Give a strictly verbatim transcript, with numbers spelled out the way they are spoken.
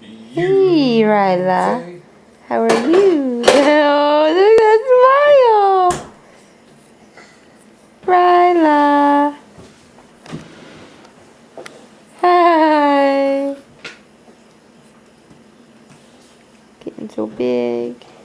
Hey, Rilah. How are you? Oh, look at that smile. Rilah. Hi. Getting so big.